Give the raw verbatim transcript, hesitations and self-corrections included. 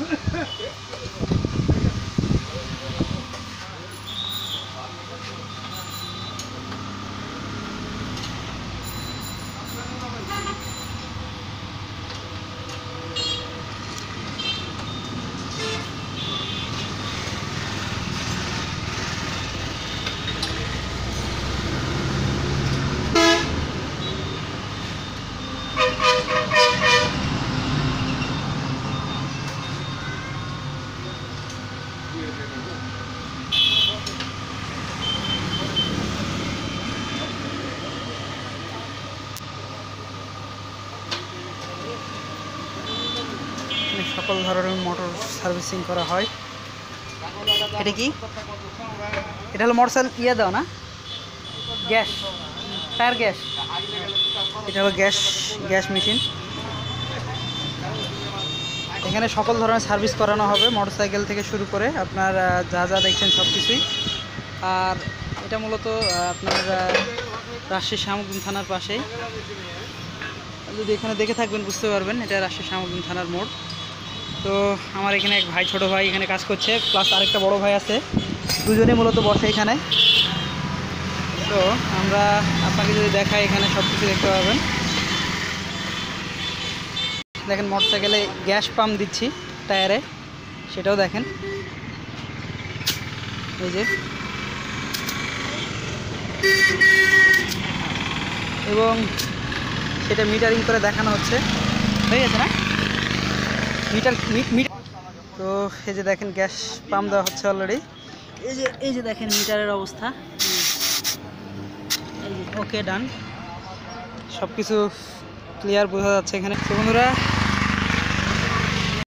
সকল ধরনের motor servicing করা হয়। এটা কি? এটা হলো মোটরসাইকেল ইয়ে দাও না, গ্যাস, টায়ার গ্যাস। এটা হলো গ্যাস গ্যাস মেশিন। এখানে সকল ধরনের সার্ভিস করানো হবে, মোটরসাইকেল থেকে শুরু করে আপনার যা যা দেখছেন সব কিছুই। আর এটা মূলত আপনার রাজশাহী শামুকদুম থানার পাশেই। যদি এখানে দেখে থাকবেন বুঝতে পারবেন এটা রাজশাহী শামুকদুম থানার মোড়। তো আমার এখানে এক ভাই, ছোট ভাই এখানে কাজ করছে, প্লাস আরেকটা বড় ভাই আছে, দুজনেই মূলত বসে এখানে। তো আমরা আপনাকে যদি দেখাই এখানে সব কিছু দেখতে পাবেন। দেখেন মোটরসাইকেলে গ্যাস পাম্প দিচ্ছি টায়ারে, সেটাও দেখেন। এই যে, এবং সেটা মিটারিং করে দেখানো হচ্ছে, হয়ে গেছে না মিটার মিটার। তো এই যে দেখেন গ্যাস পাম্প দেওয়া হচ্ছে অলরেডি। এই যে এই যে দেখেন মিটারের অবস্থা। এই যে ওকে ডান, সব কিছু ক্লিয়ার বোঝা যাচ্ছে এখানে। তো বন্ধুরা